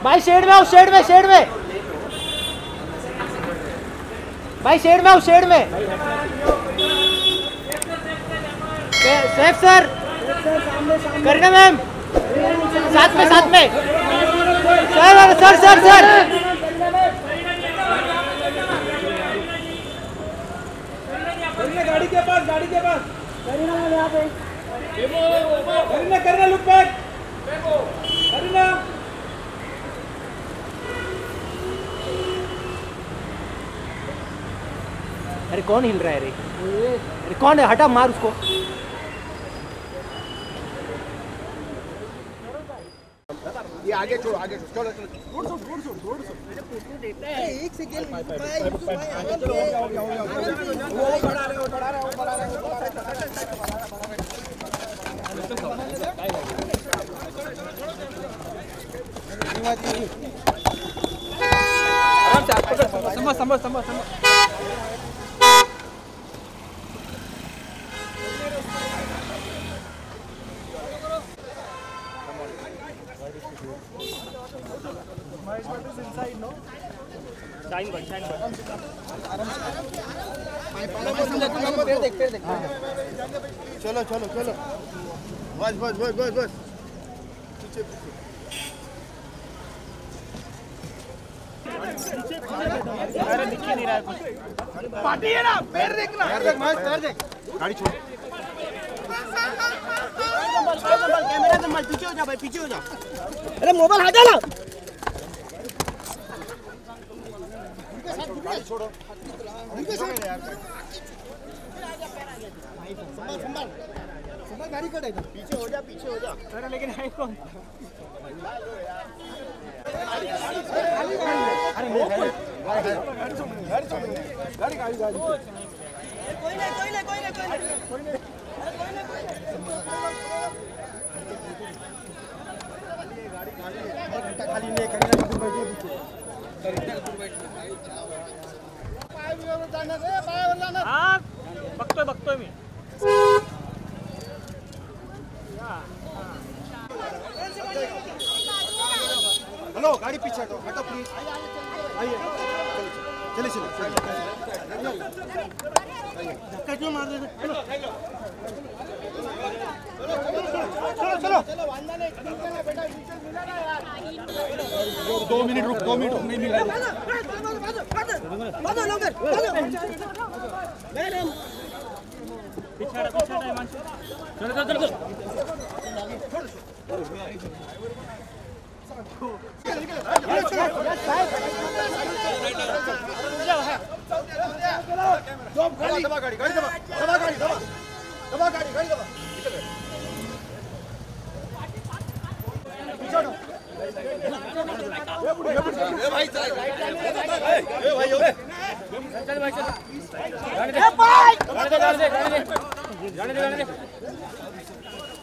भाई शेड में आओ, शेड में भाई शेड में आओ, शेड में। सैफ सर, करीना मैम, साथ में सर गाड़ी के पास करीना मैम यहाँ पे। Kareena look back. करीना अरे कौन हिल रहा है रे? अरे कौन है? हटा, मार उसको। ये आगे छोड़ चलो एक सेकंड संभल चलो बस अरे दिख नहीं रहा है कुछ। पार्टी है ना, पैर देखना। पैर देख गाड़ी छोड़। कैमरा संभाल, पीछे हो जा भाई, पीछे हो जा। अरे मोबाइल हटा ला। गाड़ी छोड़ो। संभाल गाड़ी कट है। पीछे हो जा। अरे लेकिन है कौन? गाड़ी कोई नहीं। खाली नहीं, करीना कपूर बैठी है पीछे। हाँ, बघतोय मी। हेलो, गाड़ी पीछे हटो प्लीज। आइए, चलिए धक्का क्यों मार रहे थे? चलो 2 मिनट रुक, 2 मिनट नहीं मिला। पीछे चलो। दबा गाड़ी जाने दे।